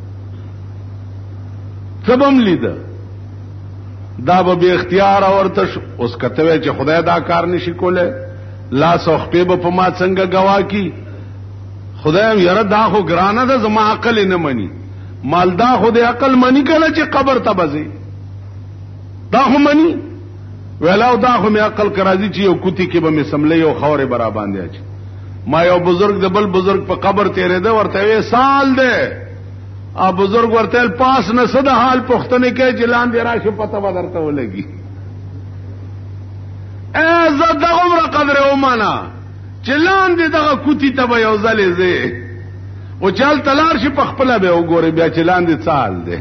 سبم لید دا به اختیار ورته اوس کته چې خدای دا کار نشي کوله لاس او خپې په ما څنګه گوا کی خدای یاره دا خو ګرانه ده زما عقل نه مني مال دا خو د عقل مني کنه چې قبر ته بځي دا خو مني ویلاو دا خو می عقل کرازي چې یو کوتی کې به می سملې او خورې برا باندې اچ ما یو بزرگ د بل بزرگ په قبر تیرې ده ورته سال ده ا بزرگ ورته پاس نه صد حال پختنه کې جلان دی راشه پته ودرته ولګي ازه دغه عمر قدر او معنا چلان دي دغه کوتی ته به یو ځلې زه او چل تلار شي په خپل به وګوري بیا چلان دي څال دي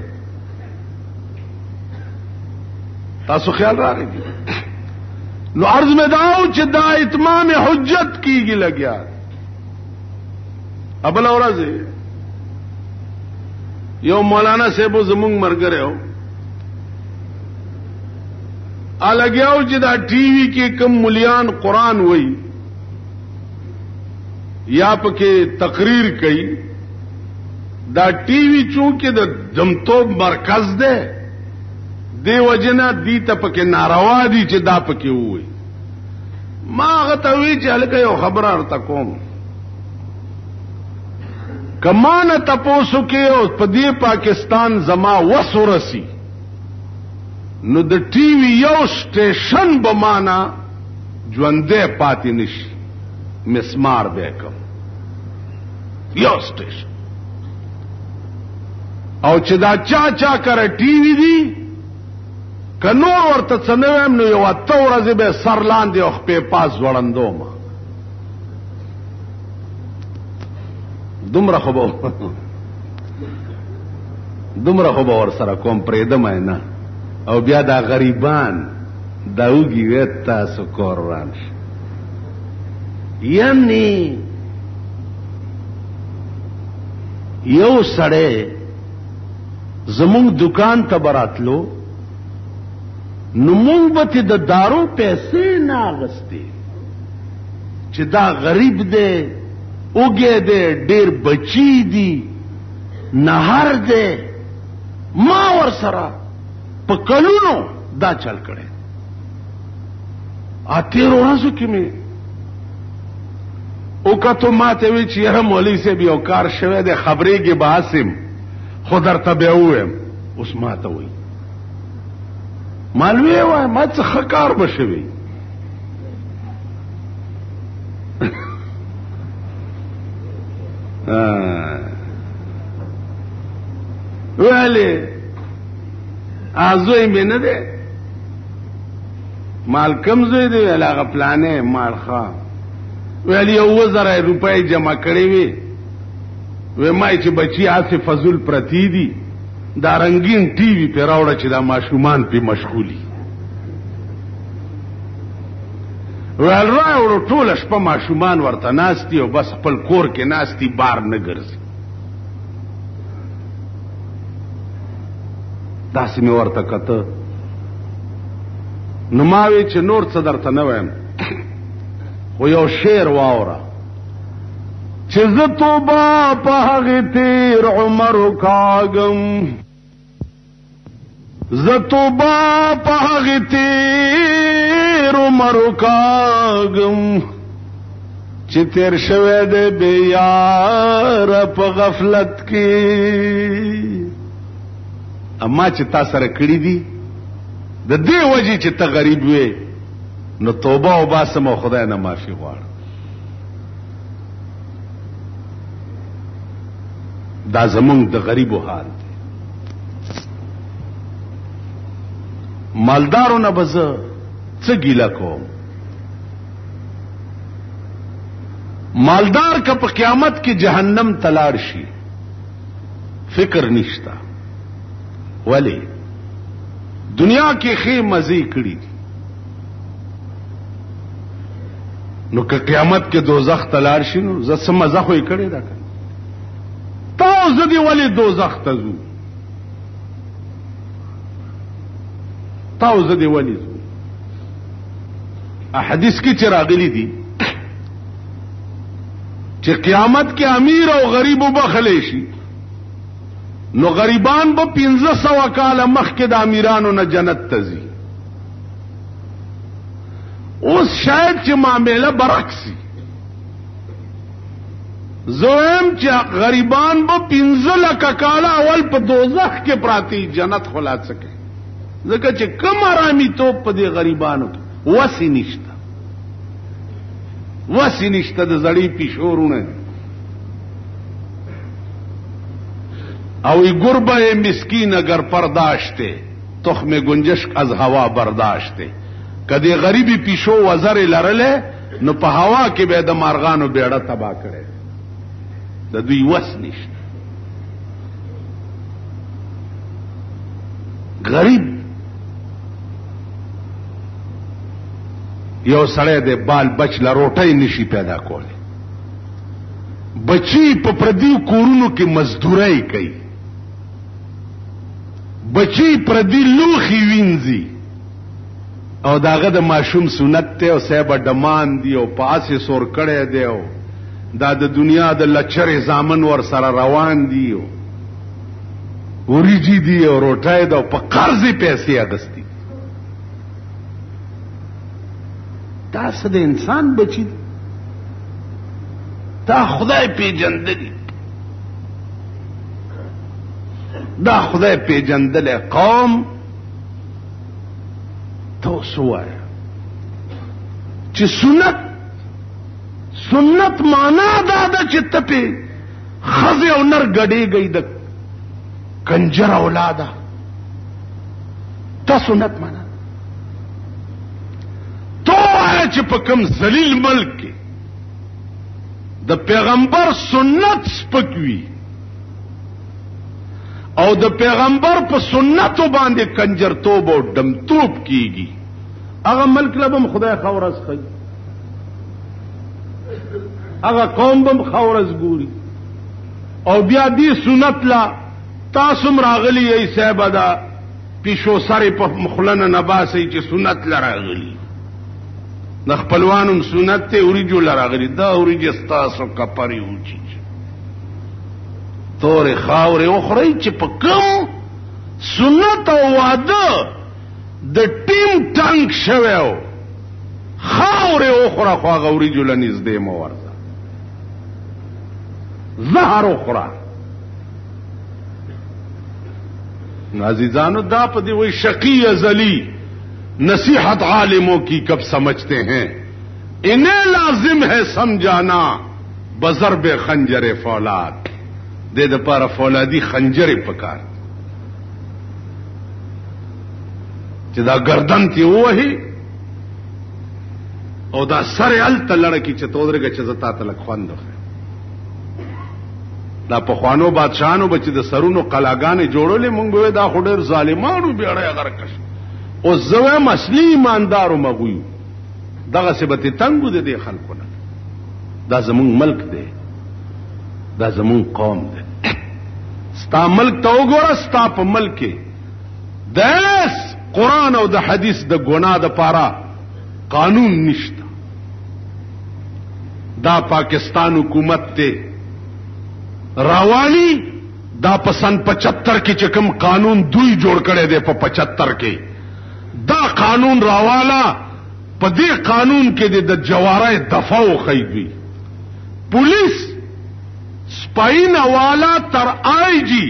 تاسو خیال راغی نو عرض میں داو چې دا اتمام حجت کیږي لګیا ابل اورځه یو مولانا صاحب زمونږ مرګره الګیاو چې دا ټي وي کې کم مليان قران وای یا پکې تقریر کوي دا ټي وي چونکه د جمتوب مرکز ده دی وجنا دی ته پکې ناروا دي چې دا پکې وای ما غتوی چې الګ یو خبر ارته کوم کمانه تاسو کې او په دې پاکستان زما وسورسي نو د ټي وي یو سټیشن بمانا ژوندې پاتې نشي مسمار به کوم یو سټیشن او چې دا چا کړه ټي وي دي کنور ورته څنوم نو یو اتورځ به سر لاندې او په پاس وړاندوم دومره خو به ور سره کوم پرېدم نه او بیا دا غریبان دا وګي وتا سو قرآن یعنی یو سړی زمونږ دکان ته براتلو نو مونږ به د دارو پیسې نه اغستې چې دا غریب دی اوګه دی ډېر بچی دی نهر دی ما ور سره په کلونو دا چل کړي اته ورځو کې می او کته ماته وی چې هر مولوی سے به کار شوه د خبرې کې باسم خود درته به ویم اوس ماته وی مالوی وای ما څه کار بشوي ویلې ازوی مې نه ده مال کم زوی دی علاقه پلانې مال ښا ویلې 1000 روپۍ جمع کړې وي ما چې بچي آسه فضل پرتی دي دا رنگین ټي وي په راوړه چې دا ماشومان په مشغولي ول راوړو ټول شپه ماشومان ورته ناشتي او بس خپل کور کې ناشتي بار نه ګرځي داسې مې ورته کته نو ما وی چې نور څه درته نه وایم خو یو شعر واوره چې زه توبه په هغې تیر عمر کاږم زه توبه په هغې تیر عمر کاږم چې تیر شوی دی بې یاره په غفلت کې اما چې تا سره کړي دي د دې وجې چې ته غریب وې نو توبه وباسم او خدای نه معافي غواړم دا زمونږ د غریبو حال دی مالدارو نه به زه څه ګیله کوم مالدار که په قیامت کې جهنم تلاړ شي فکر نشتا ولی دنیا کې خې مزي کړي نو که قیامت کې دوزخ تلاړ شي نو زه څه مزه خو یې کړې ده تا زه دې ولې دوزخ ته ځو تا زه دې ولې ځو احادیث کې چې راغلي دي چې قیامت کې امیر او غریب وبخلې شي نو غریبان به 1500 کال مخکې د امیرانو نه جنت ته ځي اوس شاید چې معامله برعکسي زویم چې غریبان به 15 کال اول په دوزخ کې پراتی جنت خلاص سکے ځکه چې کم آرامي توپ په دې غریبانو کې وسی نشته د زړی پیشورونه او ای گربه مسکین اگر پرداشته تخم گنجش از هوا برداشته کدی غریبی پیشو وزر لرله نو په هوا کې به د مارغانو بیړه تبا کړي د دوی وس نشته غریب یو سړی د بال بچ لا روټۍ نشي پیدا کولی بچی په پردیو کورونو کې مزدورۍ کوي بچی پردی لوخي وینځي او داغه د ماشوم سنت ته او صاحب ډمان دی او پاسه سور کړي دی او دا د دنیا د لچر زامن ور سره روان دی او وريجي دی او روټای دا په قرضې پیسې اغستی دا څه د انسان بچی دا خدای پیجندلی دا خدای پیجندل قوم تو سوای چې سنت معنا دا ده چې ته په خزه او نر غړې گئی د کنجر اولاده تا سنت معنا تو چې په کوم ذلیل ملک کې د پیغمبر سنت سپکوي او د پیغمبر په سنتو باندې کنجرتوب او دمتوب کیږي هغه ملک لبم خدای خورز خي هغه قوم بم خورز ګوري او بیا دې سنت لا تاسو راغلي ای صاحب دا پیشو سره په مخلنه نباسي چې سنت لراغلي د خپلوانم سنت ته اوریجو لراغلي دا اوریج استاسو کپری اوچی تور خاور اخرى چې په کوم سنت او وعده د ټیم ټانک شوو خاور اخرى خو غوري جلنیز دې مورزه زهر اخرى عزیزانو دا په دې وای شقی ازلی نصیحت عالموں کی کب سمجھتے ہیں انہیں لازم ہے سمجھانا بضرب خنجر فولاد دې د پاره فولادي خنجر پکار چې دا گردن تی وਹੀ او دا سر ال تلړه کی چې تودرګه چې زتا تلک خوندو دا په خوانو بادشاہانو بچ د سرونو قلاګانې جوړولې مونږ به دا خډر ظالمانو بیړې غرکش او زوه مسلی ایماندارو مغوي دغه سبته تنګو دې خلکونه دا زمون ملک دی دا زمون قوم دی ستا ملک ته وګوره ستا په ملک داس قرآن او د حدیث د ګناه د پاره قانون نشته. دا پاکستان حکومت ته راوالي دا په سن 75 کې چې کوم قانون دوی جوړ کړي دی په 75 کې دا قانون راوالا په دې قانون کې د جواره دفاع خېږي. پولیس سپاین والا تر آئی جی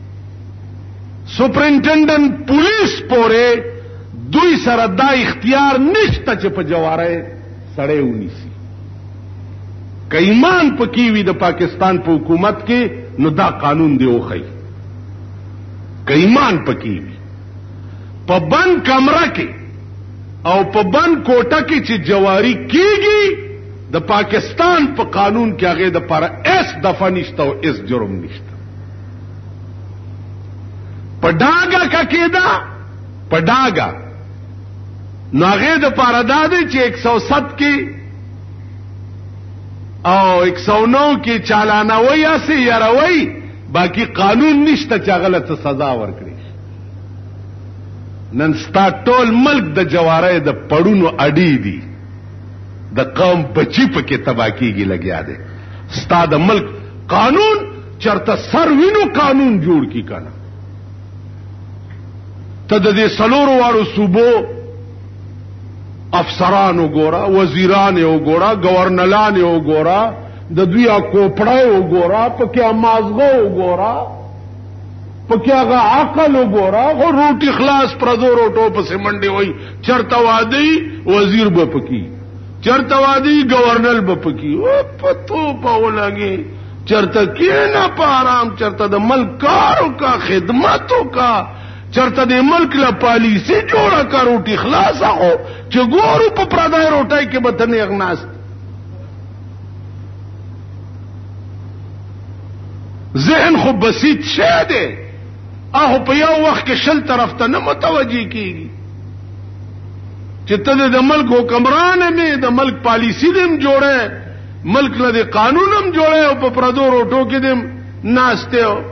سپرنٹینڈنٹ پولیس پورے دوی سره دا اختیار نشته چې په جواره سړی ونیسي. که ایمان پکې وي د پاکستان په حکومت کې نو دا قانون دی وخی. که ایمان پکې وي په بند کمره کې او په بند کوټه کې چې جواری کیږي د پاکستان په قانون کې هغه د پر اس دفعه نشته او اس جرم نشته. پډاګه کا کېدا پډاګه نو هغه د پر دادې چې 107 کې او 109 کې چالانه وای اسه یاروي باقی قانون نشته چې غلط سزا ورکړي. نن ستا ټول ملک د جواره د پړونو اډي دي د قوم بچی پکې تباکیږي لګیا دي. ستا د ملک قانون چرته سر وینو قانون جوړ کی کنه ته د دې سلورو واړو صوبو افسران وګورا وزیران وګورا گورنران وګورا د دوی کوپړای وګورا پکې امازغه وګورا پکې هغه عقل وګورا غو روټي خلاص پردو روټو په سیمنډي وای چرته وادي وزیر به پکې چرته وادي گورنر به پکې او پتو په ولګي چرته کینا په آرام چرته د ملک کارو کا خدماتو کا چرته د ملک لا پالیسی جوړه کا روټي خلاص هغه چې ګورو په پردای روټای کې به تنه اغناست. ذهن خو بسيط شه ده اهو په یو وخت کې شل طرف ته نه متوجي کیږي چې ته د ملک حکمران مې د ملک پالیسی دم جوړه ملک له قانونم جوړه او په پردو روټو کې دم ناشته او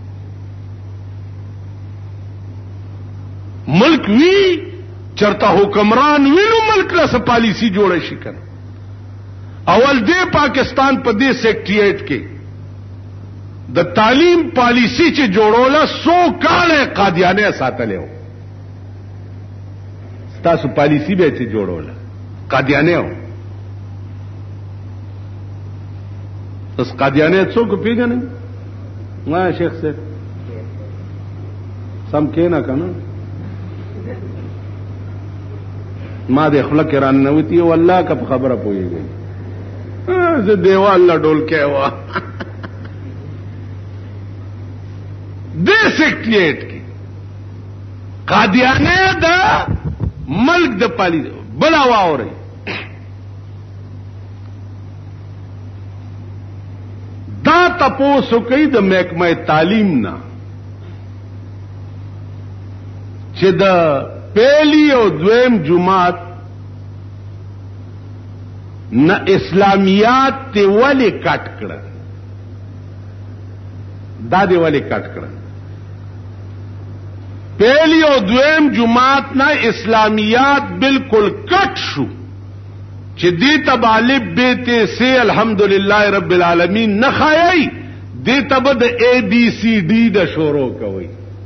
ملک وی چرته حکمران وینو ملک له پالیسی جوړه شي کنه. اول دې پاکستان په دې سیکریټریټ کې د تعلیم پالیسی چې جوړوله 100 کاله قادیانه ساتلو. تاسو پالیسی به چې جوړوله قادیانه و اس قادیانه څوک پیژنې ما شیخ سے سم کېنا کنه ما د خلک ران نوتی والله کب خبره پويږي زه دیوال لا ډول کې وا د سیکریټ کې قادیانه د ملک د پالی بلا واوري دا تاسو کوي د محکمه تعلیم نه چې د پہلی او دویم جماعت نه اسلامیات ته ولی کټ کړه دا دی ولی کټ کړه پہلی او دویم جماعت نه اسلامیات بالکل کټ شو چې دې تبالب بیت سے الحمدللہ رب العالمین نه خایي دې تب د اے بی سی ڈی د شروع کوي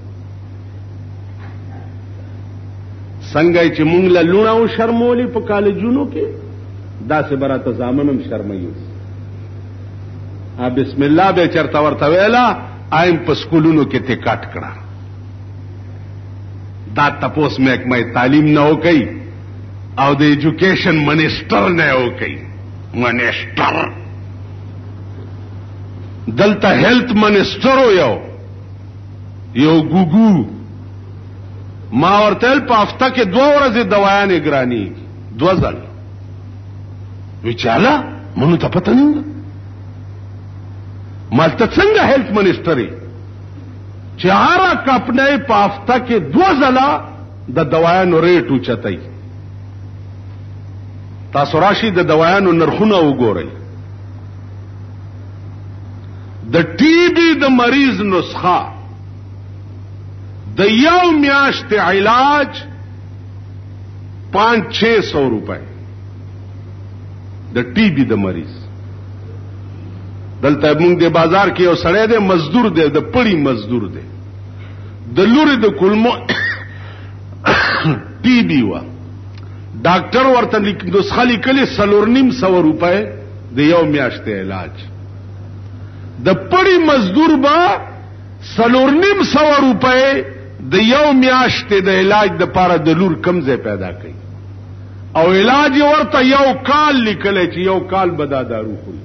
څنګه چې مونږ له لونه او شرمولي په کالجونو کې دا سه براته زامنم شرمایو بسم الله به چرته ورته ویلا ایم په سکولونو کې ته کټ کړه دا تپوس محکمه تعلیم نه وکي او د ایجوکیشن منسٹر نه وکي منسٹر دلته هیلث منسٹر یو ګوګو ما ورتل په هفته کې 2 ورځې دوايانې ګرانی 2 ځل وچاله مونږ ته پته نه مالته څنګه هیلث منسٹری چې هر کپنې په هفته کې 2 ځله د دوايانو ریټ اوچتای تاسو راشي د دوايانو نرخونه وګورئ د ټي بي د مریض نسخه د یو میاشت علاج 500-600 روپے د ټي بي د مریض دلته موږ د بازار کې یو سړی دی مزدور دی د پړی مزدور دی د لوري د کلمو ټي بي وا ډاکټر ورته نسخه لیکلې 450 روپے د یو میاشتې علاج د پړی مزدور با 450 روپے د یو میاشتې د علاج د پاره د لور کمزه پیدا کړي او علاج ورته یو کال لیکلې چې یو کال بدا دارو خوري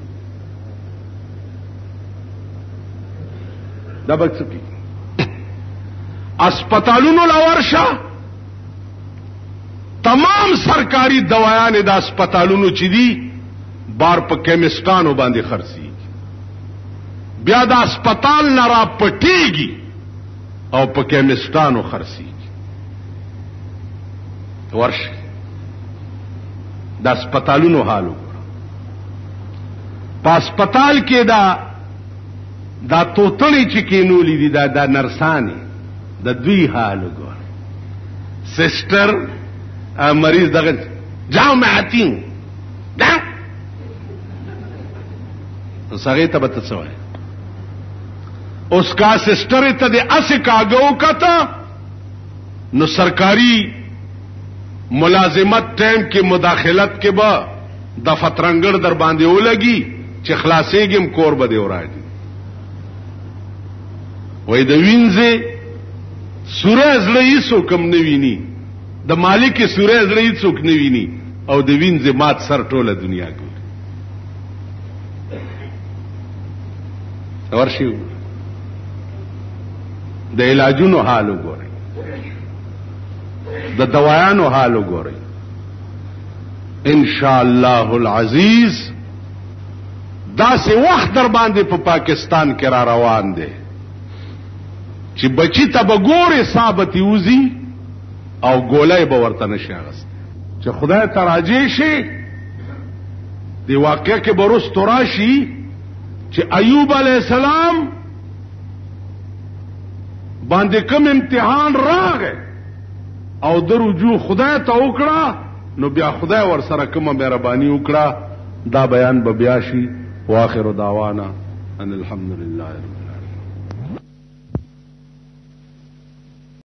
دا بچی اسپیټالونو لورشه تمام سرکاري دوايان د اسپیټالونو چې دي بار په کیمسټانو باندې خرڅي بیا د اسپیټال نه را پټيږي او په کیمسټانو خرڅي ورشه د اسپیټالونو حالو په اسپیټال کې دا توتړي چې کینولې دي دا نرسانه د دوی حال وګور سسټر مریض دغه جاو معتین دا سره ته به څه وای اوس کا سسټر ته د اس کاګو کته نو سرکاری ملازمت ټیم کې مداخلت کې به د فترنګړ در باندې ولګي چې خلاصېږم کور به دی وراځي وای د وینځه سوره زړه یې څوک نه ویني د مالک سوره زړه یې څوک نه ویني او د وینځه مات سر ټوله دنیا ګوري ورشي د علاجونو حال وګورئ د دوايانو حال وګورئ ان شاء الله العزيز دا سه وخت در باندې په پاکستان کې را روان دي چې بچی ته بګورې ثابت یوزي او ګولای به ورته نشي غست چې خدای تراجی شي دی واقع کې برست راشي چې ایوب علی السلام باندې کوم امتحان راغی او درجو خدای ته وکړه نو بیا خدای ور سره کومه مهرباني وکړه دا بیان به بیا شي واخر دعوانا ان الحمد لله